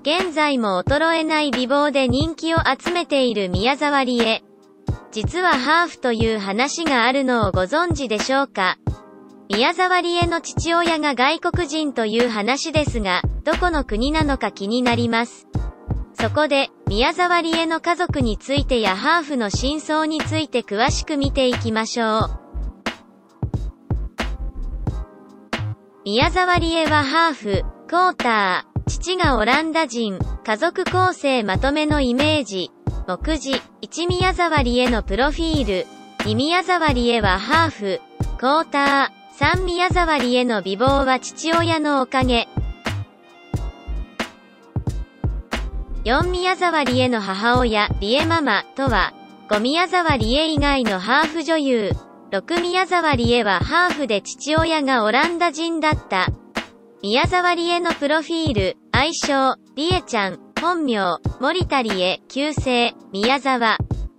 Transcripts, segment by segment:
現在も衰えない美貌で人気を集めている宮沢りえ。実はハーフという話があるのをご存知でしょうか。宮沢りえの父親が外国人という話ですが、どこの国なのか気になります。そこで、宮沢りえの家族についてやハーフの真相について詳しく見ていきましょう。宮沢りえはハーフ、クォーター、父がオランダ人、家族構成まとめのイメージ、目次、1宮沢りえのプロフィール、2宮沢りえはハーフ、クォーター、3宮沢りえの美貌は父親のおかげ。4宮沢りえの母親、りえママとは、5宮沢りえ以外のハーフ女優。6宮沢りえはハーフで父親がオランダ人だった。宮沢りえのプロフィール、愛称、りえちゃん、本名、森田りえ、旧姓、宮沢。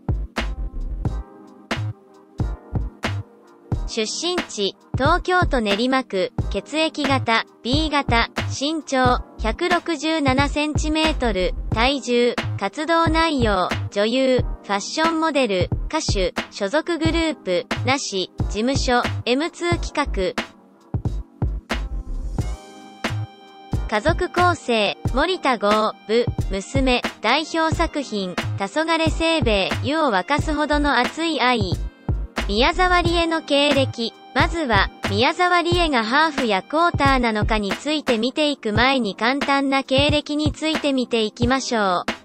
出身地、東京都練馬区、血液型、B 型、身長、167センチメートル、体重、活動内容、女優、ファッションモデル、歌手、所属グループ、なし、事務所、M2 企画。家族構成、森田剛、部、娘、代表作品、黄昏清兵衛、湯を沸かすほどの熱い愛。宮沢りえの経歴。まずは、宮沢りえがハーフやクォーターなのかについて見ていく前に簡単な経歴について見ていきましょう。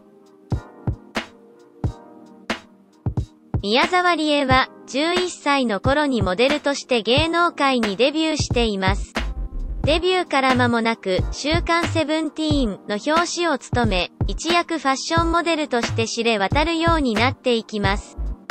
宮沢りえは、11歳の頃にモデルとして芸能界にデビューしています。デビューから間もなく、週刊セブンティーンの表紙を務め、一躍ファッションモデルとして知れ渡るようになっていきます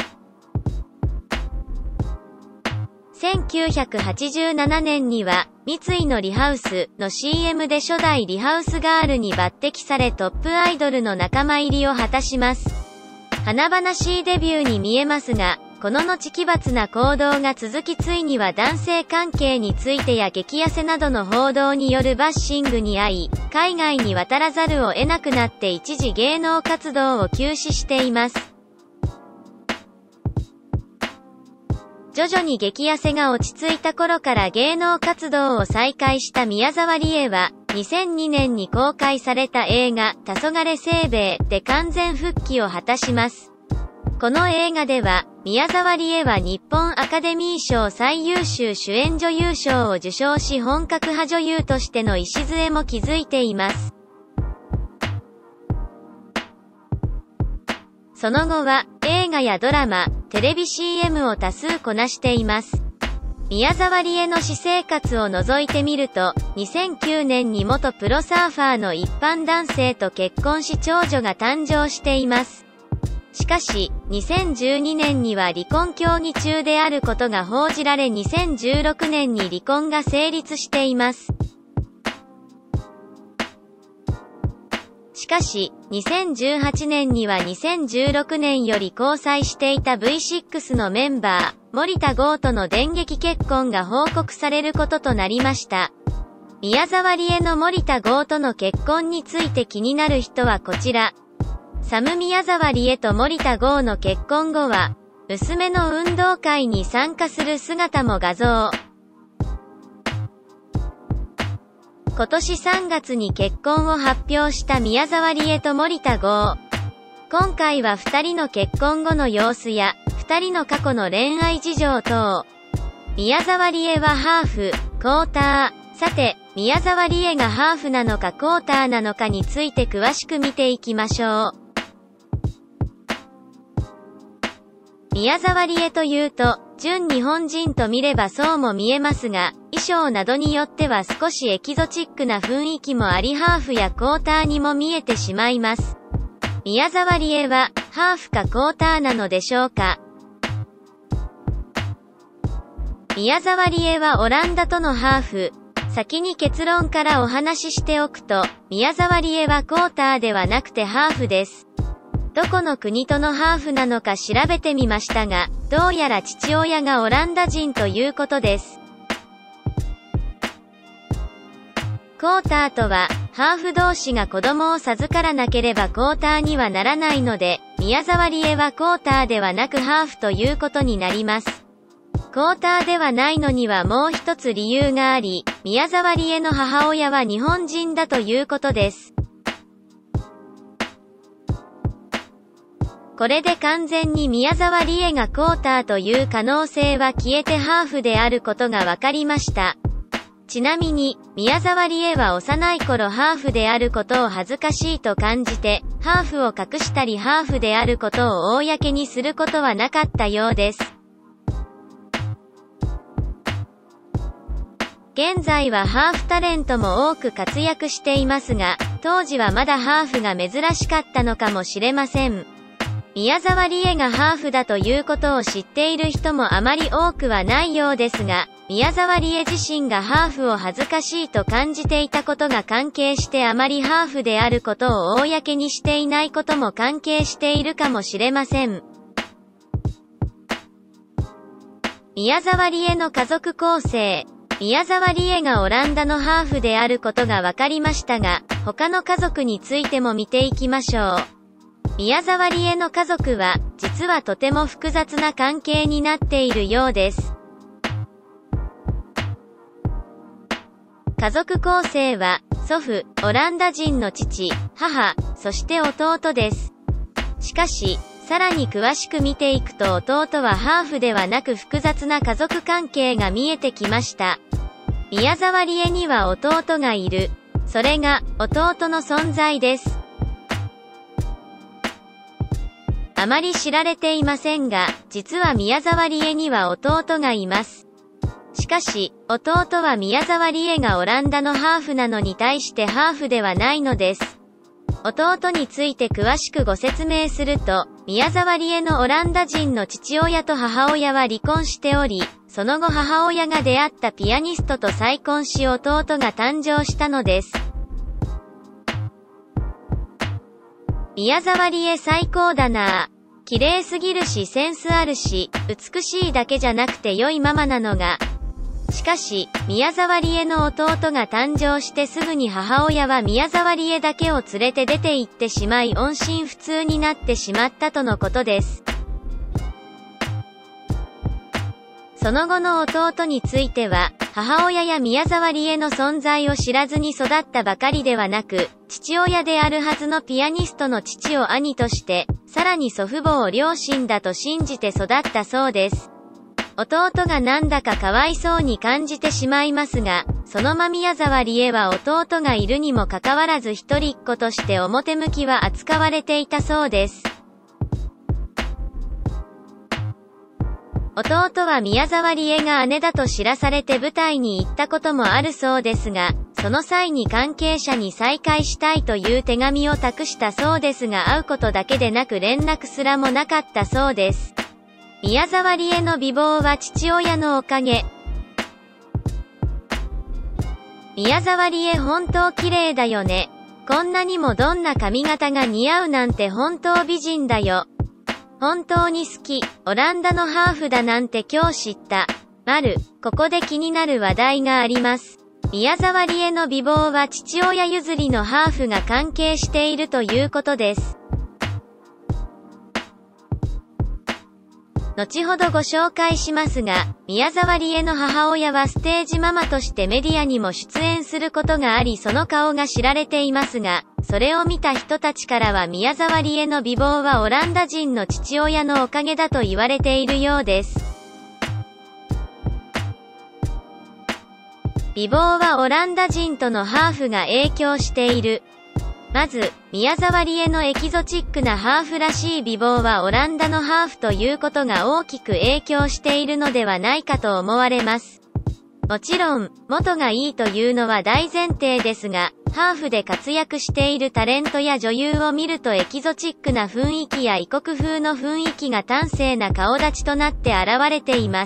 。1987年には、三井のリハウスの CM で初代リハウスガールに抜擢されトップアイドルの仲間入りを果たします。華々しいデビューに見えますが、この後奇抜な行動が続きついには男性関係についてや激痩せなどの報道によるバッシングに遭い、海外に渡らざるを得なくなって一時芸能活動を休止しています。徐々に激痩せが落ち着いた頃から芸能活動を再開した宮沢りえは、2002年に公開された映画、黄昏清兵衛で完全復帰を果たします。この映画では、宮沢りえは日本アカデミー賞最優秀主演女優賞を受賞し本格派女優としての礎も築いています。その後は、映画やドラマ、テレビ CM を多数こなしています。宮沢りえの私生活を覗いてみると、2009年に元プロサーファーの一般男性と結婚し長女が誕生しています。しかし、2012年には離婚協議中であることが報じられ2016年に離婚が成立しています。しかし、2018年には2016年より交際していた V6 のメンバー、森田剛との電撃結婚が報告されることとなりました。宮沢りえの森田剛との結婚について気になる人はこちら。サム宮沢りえと森田剛の結婚後は、娘の運動会に参加する姿も画像。今年3月に結婚を発表した宮沢りえと森田剛。今回は2人の結婚後の様子や、2人の過去の恋愛事情等。宮沢りえはハーフ、クォーター。さて、宮沢りえがハーフなのかクォーターなのかについて詳しく見ていきましょう。宮沢りえというと、純日本人と見ればそうも見えますが、衣装などによっては少しエキゾチックな雰囲気もありハーフやクォーターにも見えてしまいます。宮沢りえは、ハーフかクォーターなのでしょうか。宮沢りえはオランダとのハーフ。先に結論からお話ししておくと、宮沢りえはクォーターではなくてハーフです。どこの国とのハーフなのか調べてみましたが、どうやら父親がオランダ人ということです。 クォーターとは、ハーフ同士が子供を授からなければクォーターにはならないので、宮沢りえはクォーターではなくハーフということになります。クォーターではないのにはもう一つ理由があり、宮沢りえの母親は日本人だということです。これで完全に宮沢りえがクォーターという可能性は消えてハーフであることが分かりました。ちなみに、宮沢りえは幼い頃ハーフであることを恥ずかしいと感じて、ハーフを隠したりハーフであることを公にすることはなかったようです。現在はハーフタレントも多く活躍していますが、当時はまだハーフが珍しかったのかもしれません。宮沢りえがハーフだということを知っている人もあまり多くはないようですが、宮沢りえ自身がハーフを恥ずかしいと感じていたことが関係してあまりハーフであることを公にしていないことも関係しているかもしれません。宮沢りえの家族構成。宮沢りえがオランダのハーフであることが分かりましたが、他の家族についても見ていきましょう。宮沢りえの家族は、実はとても複雑な関係になっているようです。家族構成は、祖父、オランダ人の父、母、そして弟です。しかし、さらに詳しく見ていくと弟はハーフではなく複雑な家族関係が見えてきました。宮沢りえには弟がいる。それが、弟の存在です。あまり知られていませんが、実は宮沢りえには弟がいます。しかし、弟は宮沢りえがオランダのハーフなのに対してハーフではないのです。弟について詳しくご説明すると、宮沢りえのオランダ人の父親と母親は離婚しており、その後母親が出会ったピアニストと再婚し弟が誕生したのです。宮沢りえ最高だなぁ。綺麗すぎるしセンスあるし、美しいだけじゃなくて良いママなのが。しかし、宮沢りえの弟が誕生してすぐに母親は宮沢りえだけを連れて出て行ってしまい音信不通になってしまったとのことです。その後の弟については、母親や宮沢りえの存在を知らずに育ったばかりではなく、父親であるはずのピアニストの父を兄として、さらに祖父母を両親だと信じて育ったそうです。弟がなんだかかわいそうに感じてしまいますが、その宮沢りえは弟がいるにもかかわらず一人っ子として表向きは扱われていたそうです。弟は宮沢りえが姉だと知らされて舞台に行ったこともあるそうですが、その際に関係者に再会したいという手紙を託したそうですが会うことだけでなく連絡すらもなかったそうです。宮沢りえの美貌は父親のおかげ。宮沢りえ本当綺麗だよね。こんなにもどんな髪型が似合うなんて本当美人だよ。本当に好き。オランダのハーフだなんて今日知った。ここで気になる話題があります。宮沢りえの美貌は父親譲りのハーフが関係しているということです。後ほどご紹介しますが、宮沢りえの母親はステージママとしてメディアにも出演することがありその顔が知られていますが、それを見た人たちからは宮沢りえの美貌はオランダ人の父親のおかげだと言われているようです。美貌はオランダ人とのハーフが影響している。まず、宮沢りえのエキゾチックなハーフらしい美貌はオランダのハーフということが大きく影響しているのではないかと思われます。もちろん、元がいいというのは大前提ですが、ハーフで活躍しているタレントや女優を見るとエキゾチックな雰囲気や異国風の雰囲気が端正な顔立ちとなって現れています。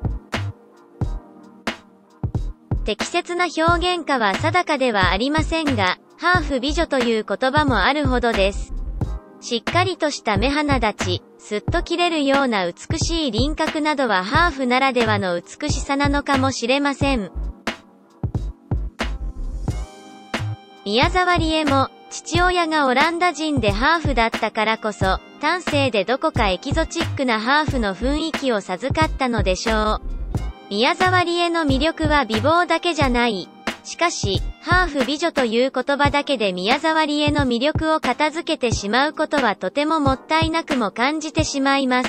適切な表現かは定かではありませんが、ハーフ美女という言葉もあるほどです。しっかりとした目鼻立ち、すっと切れるような美しい輪郭などはハーフならではの美しさなのかもしれません。 宮沢りえも、父親がオランダ人でハーフだったからこそ、端正でどこかエキゾチックなハーフの雰囲気を授かったのでしょう。宮沢りえの魅力は美貌だけじゃない。しかし、ハーフ美女という言葉だけで宮沢りえの魅力を片付けてしまうことはとてももったいなくも感じてしまいます。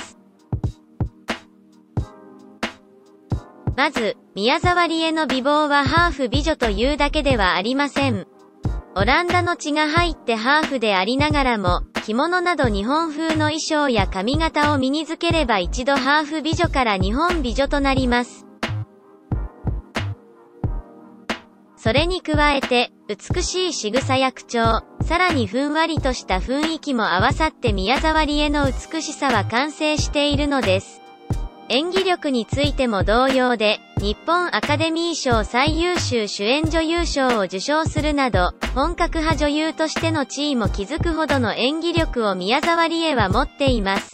まず、宮沢りえの美貌はハーフ美女というだけではありません。オランダの血が入ってハーフでありながらも、着物など日本風の衣装や髪型を身につければ一度ハーフ美女から日本美女となります。それに加えて、美しい仕草や口調、さらにふんわりとした雰囲気も合わさって宮沢りえの美しさは完成しているのです。演技力についても同様で、日本アカデミー賞最優秀主演女優賞を受賞するなど、本格派女優としての地位も築くほどの演技力を宮沢りえは持っています。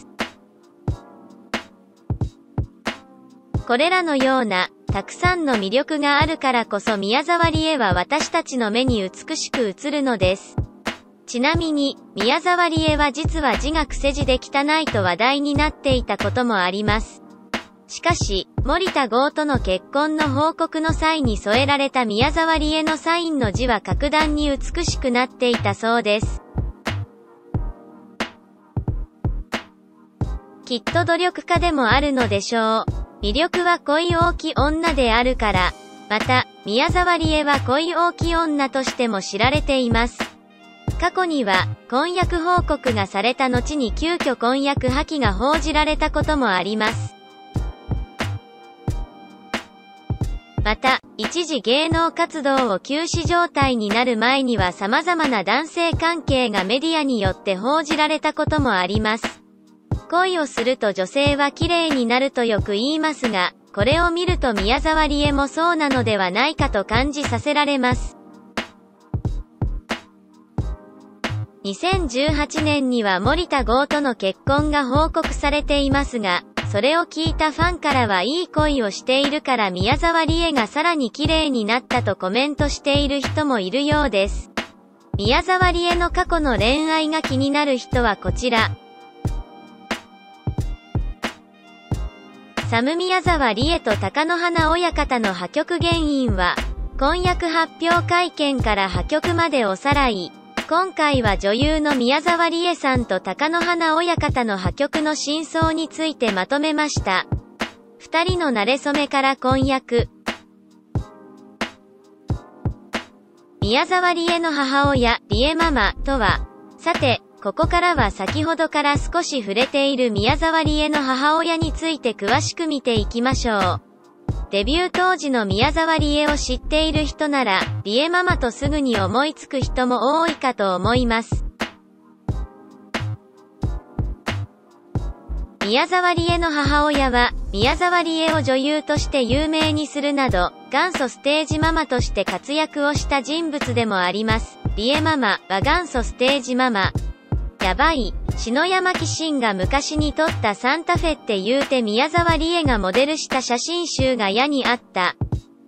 これらのような、たくさんの魅力があるからこそ宮沢りえは私たちの目に美しく映るのです。ちなみに、宮沢りえは実は字が癖字で汚いと話題になっていたこともあります。しかし、森田剛との結婚の報告の際に添えられた宮沢りえのサインの字は格段に美しくなっていたそうです。きっと努力家でもあるのでしょう。魅力は恋多き女であるから。また、宮沢りえは恋多き女としても知られています。過去には、婚約報告がされた後に急遽婚約破棄が報じられたこともあります。また、一時芸能活動を休止状態になる前には様々な男性関係がメディアによって報じられたこともあります。恋をすると女性は綺麗になるとよく言いますが、これを見ると宮沢りえもそうなのではないかと感じさせられます。2018年には森田剛との結婚が報告されていますが、それを聞いたファンからはいい恋をしているから宮沢りえがさらに綺麗になったとコメントしている人もいるようです。宮沢りえの過去の恋愛が気になる人はこちら。サム宮沢りえと貴乃花親方の破局原因は、婚約発表会見から破局までおさらい。今回は女優の宮沢りえさんと貴乃花親方の破局の真相についてまとめました。二人の馴れ初めから婚約。宮沢りえの母親、りえママとは、さて、ここからは先ほどから少し触れている宮沢りえの母親について詳しく見ていきましょう。デビュー当時の宮沢りえを知っている人なら、りえママとすぐに思いつく人も多いかと思います。宮沢りえの母親は、宮沢りえを女優として有名にするなど、元祖ステージママとして活躍をした人物でもあります。りえママは元祖ステージママ。やばい、篠山紀信が昔に撮ったサンタフェって言うて宮沢りえがモデルした写真集が矢にあった。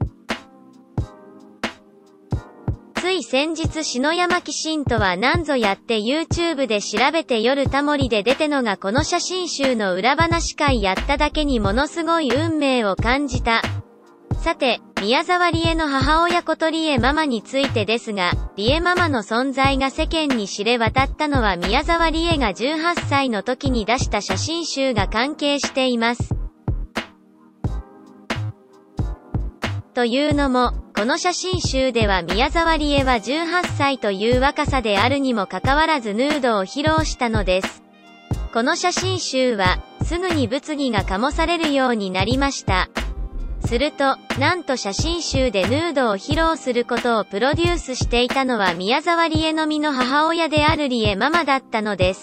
つい先日篠山紀信とは何ぞやって YouTube で調べて夜タモリで出てのがこの写真集の裏話会やっただけにものすごい運命を感じた。さて、宮沢りえの母親ことりえママについてですが、りえママの存在が世間に知れ渡ったのは宮沢りえが18歳の時に出した写真集が関係しています。というのも、この写真集では宮沢りえは18歳という若さであるにもかかわらずヌードを披露したのです。この写真集は、すぐに物議が醸されるようになりました。すると、なんと写真集でヌードを披露することをプロデュースしていたのは宮沢りえのみの母親であるりえママだったのです。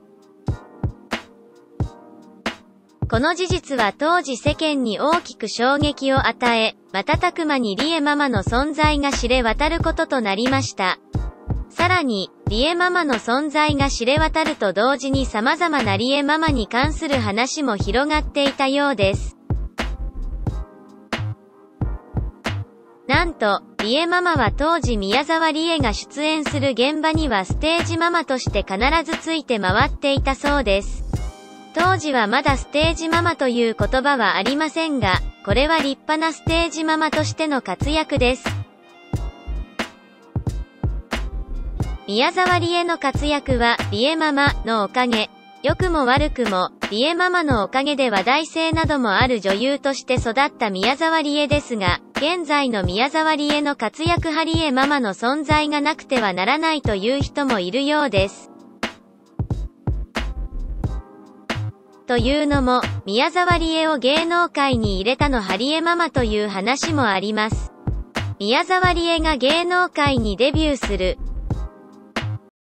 この事実は当時世間に大きく衝撃を与え、瞬く間にりえママの存在が知れ渡ることとなりました。さらに、りえママの存在が知れ渡ると同時に様々なりえママに関する話も広がっていたようです。 なんと、リエママは当時宮沢りえが出演する現場にはステージママとして必ずついて回っていたそうです。当時はまだステージママという言葉はありませんが、これは立派なステージママとしての活躍です。宮沢りえの活躍は、りえママのおかげ。良くも悪くも、りえママのおかげで話題性などもある女優として育った宮沢りえですが、現在の宮沢りえの活躍派りえママの存在がなくてはならないという人もいるようです。というのも、宮沢りえを芸能界に入れたのはりえママという話もあります。宮沢りえが芸能界にデビューする